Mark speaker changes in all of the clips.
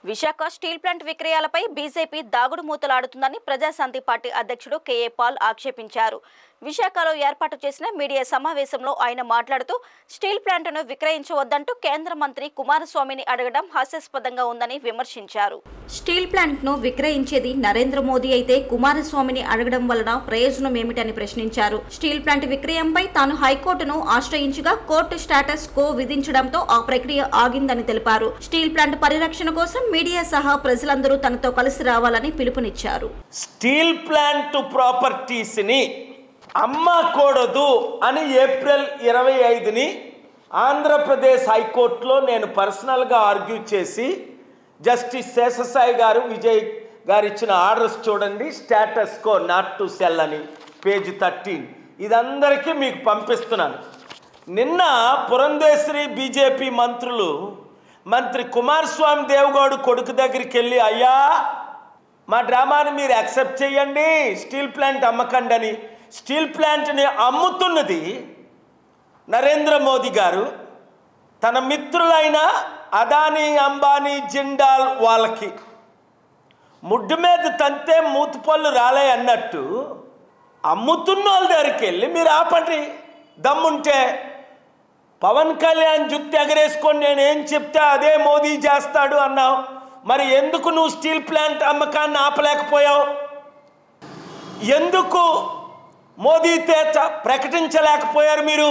Speaker 1: Visakha steel plant విక్రయాలపై BJP దాగుడు మూతలాడుతుందని ప్రజాశాంతి పార్టీ అధ్యక్షుడు కేఏ పాల్ ఆక్షేపించారు. విశాఖలో ఏర్పాటు చేసిన మీడియా సమావేశంలో ఆయన మాట్లాడుతూ స్టీల్ ప్లాంట్ను విక్రయించవద్దంటూ కేంద్ర మంత్రి కుమారస్వామిని అడగడం హాస్యాస్పదంగా ఉందని విమర్శించారు. స్టీల్ ప్లాంట్ను విక్రయించేది నరేంద్ర మోదీ అయితే కుమారస్వామిని అడగడం వలన ప్రయోజనం ఏమిటని ప్రశ్నించారు. స్టీల్ ప్లాంట్ విక్రయంపై తాను హైకోర్టును ఆశ్రయించగా కోర్టు స్టేటస్ కో విధించడంతో ఆ ప్రక్రియ ఆగిందని తెలిపారు. స్టీల్ ప్లాంట్ పరిరక్షణ కోసం మీడియా సహా ప్రజలందరూ తనతో కలిసి రావాలని పిలుపునిచ్చారు.
Speaker 2: స్టీల్ ప్లాంట్ ప్రాపర్టీస్ ని అమ్మకూడదు అని ఏప్రిల్ 25ని ఆంధ్రప్రదేశ్ హైకోర్టులో నేను పర్సనల్గా ఆర్గ్యూ చేసి జస్టిస్ శేషసాయి గారు విజయ్ గారు ఇచ్చిన ఆర్డర్స్ చూడండి. Status quo not to sell అని పేజ్ 13 ఇదందరికీ మీకు పంపిస్తున్నాను. నిన్న పురంధేశ్వరి బీజేపీ మంత్రి కుమారస్వామి దేవగౌడ కొడుకు దగ్గరికి వెళ్ళి, అయ్యా మా డ్రామాని మీరు యాక్సెప్ట్ చేయండి, స్టీల్ ప్లాంట్ అమ్మకండి అని. స్టీల్ ప్లాంట్ని అమ్ముతున్నది నరేంద్ర మోదీ గారు తన మిత్రులైన అదానీ, అంబానీ, జిండాల్ వాళ్ళకి ముడ్డు మీద తంతే మూతుపళ్ళు రాలే అన్నట్టు అమ్ముతున్న వాళ్ళ దగ్గరికి వెళ్ళి మీరు ఆపండి. దమ్ముంటే పవన్ కళ్యాణ్ జుట్టు ఎగరేసుకొని నేనేం చెప్తే అదే మోదీ చేస్తాడు అన్నావు. మరి ఎందుకు నువ్వు స్టీల్ ప్లాంట్ అమ్మకాన్ని ఆపలేకపోయావు? ఎందుకు మోదీ తేట ప్రకటించలేకపోయారు? మీరు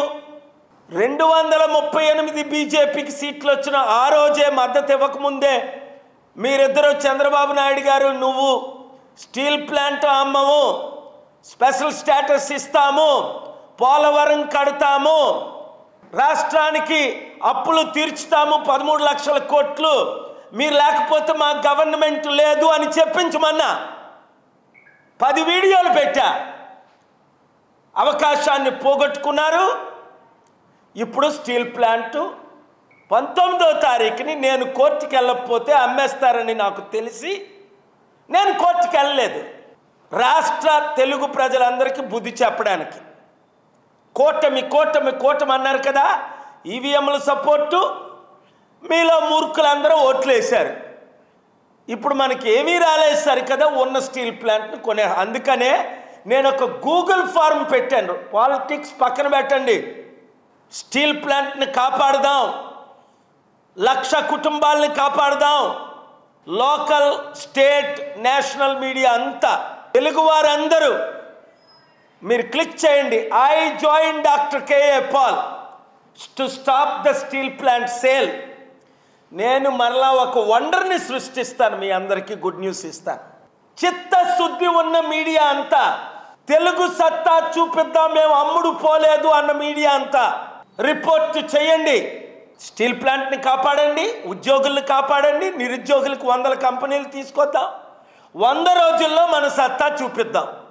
Speaker 2: 238 బీజేపీకి సీట్లు వచ్చిన ఆ రోజే మద్దతు ఇవ్వకముందే మీరిద్దరూ చంద్రబాబు నాయుడు గారు నువ్వు స్టీల్ ప్లాంట్ అమ్మము, స్పెషల్ స్టేటస్ ఇస్తాము, పోలవరం కడతాము, రాష్ట్రానికి అప్పులు తీర్చుతాము 13 లక్షల కోట్లు, మీరు లేకపోతే మా గవర్నమెంట్ లేదు అని చెప్పించమన్నా 10 వీడియోలు పెట్టా. అవకాశాన్ని పోగొట్టుకున్నారు. ఇప్పుడు స్టీల్ ప్లాంట్ 19వ తారీఖుని నేను కోర్టుకి వెళ్ళకపోతే అమ్మేస్తారని నాకు తెలిసి నేను కోర్టుకి వెళ్ళలేదు. రాష్ట్ర తెలుగు ప్రజలందరికీ బుద్ధి చెప్పడానికి కూటమి అన్నారు కదా, ఈవీఎంల సపోర్టు, మీలో మూర్ఖులందరూ ఓట్లు వేశారు. ఇప్పుడు మనకి ఏమీ రాలేదు సరి కదా ఉన్న స్టీల్ ప్లాంట్ని కొనే. అందుకనే నేను ఒక గూగుల్ ఫార్మ్ పెట్టాను. పాలిటిక్స్ పక్కన పెట్టండి, స్టీల్ ప్లాంట్ని కాపాడదాం, 1,00,000 కుటుంబాలని కాపాడదాం. లోకల్, స్టేట్, నేషనల్ మీడియా అంతా తెలుగు వారందరూ మీరు క్లిక్ చేయండి. I join doctor K A Paul to stop the steel plant sale. నేను మరలా ఒక వండర్ని సృష్టిస్తాను, మీ అందరికీ గుడ్ న్యూస్ ఇస్తాను. చిత్తశుద్ధి ఉన్న మీడియా అంతా, తెలుగు సత్తా చూపిద్దాం మేము అమ్ముడు పోలేదు అన్న మీడియా అంతా రిపోర్ట్ చేయండి. స్టీల్ ప్లాంట్ని కాపాడండి, ఉద్యోగుల్ని కాపాడండి, నిరుద్యోగులకు 100 కంపెనీలు తీసుకొద్దాం, 100 రోజుల్లో మన సత్తా చూపిద్దాం.